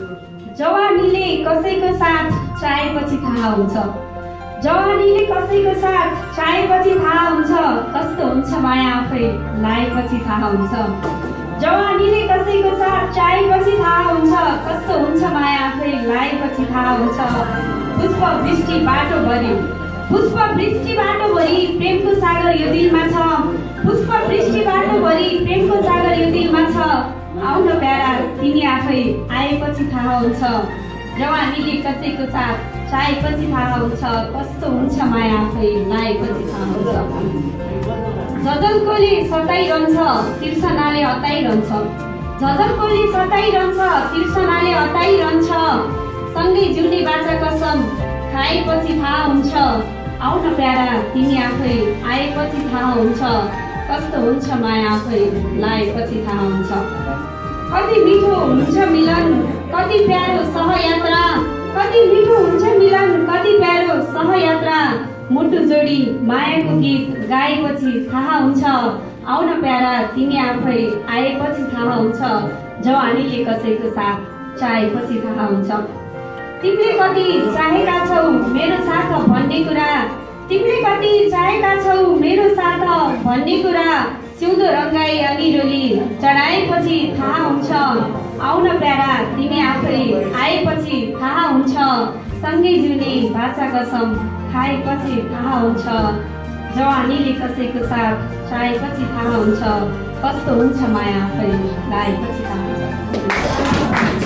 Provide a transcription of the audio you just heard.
जवानीले कसैको साथ चाहेपछि थाहा हुन्छ। जवानीले कसैको साथ चाहेपछि थाहा हुन्छ, कस्तो हुन्छ माया आफै लाएपछि थाहा हुन्छ। जवानीले कसैको साथ चाहेपछि थाहा हुन्छ, कस्तो हुन्छ माया आफै लाएपछि थाहा हुन्छ। पुष्प वृष्टि बाटोभरि, पुष्प वृष्टि बाटोभरि प्रेमको सागर यो दिलमा छ। पुष्प वृष्टि बाटोभरि प्रेमको सागर यो दिलमा छ। आउन प्यारा तिमी आफै आएपछि थाहा हुन्छ। जवानीले कसैको साथ चाहेपछि थाहा हुन्छ, कस्तो हुन्छ माया आफै लाएपछि थाहा हुन्छ। झझल्कोले सताइरहन्छ, तिर्सनाले हताइरहन्छ। झझल्कोले सताइरहन्छ, तिर्सनाले हताइरहन्छ। सँगै जिउने बाचा कसम खाएपछि थाहा हुन्छ। आउन प्यारा तिमी आफै आएपछि थाहा हुन्छ, कस्तो हुन्छ माया आफै लाएपछि थाहा हुन्छ। कति मिठो हुन्छ मिलन, कति प्यारो सहयात्रा। कति मिठो हुन्छ मिलन, कति प्यारो सहयात्रा। मुटु जोडी मायाको गीत गाएपछि थाहा हुन्छ। आउन प्यारा तिमी आफै आएपछि थाहा हुन्छ। जवानीले कसैको साथ चाहेपछि थाहा हुन्छ। तिमीले कति चाहेका छौ मेरो साथ भन्ने कुरा, तिमीले कति चाहेका छौ मेरो साथ भन्ने कुरा। सिउँदो रङ्गाई अनिरोली चढाएपछि थाहा हुन्छ। आउन प्यारा तिमी आफै आएपछि थाहा हुन्छ। सँगै जिउने बाचा कसम खाएपछि थाहा हुन्छ। जवानीले कसैको साथ चाहेपछि थाहा हुन्छ, कस्तो हुन्छ माया आफै लाएपछि थाहा हुन्छ।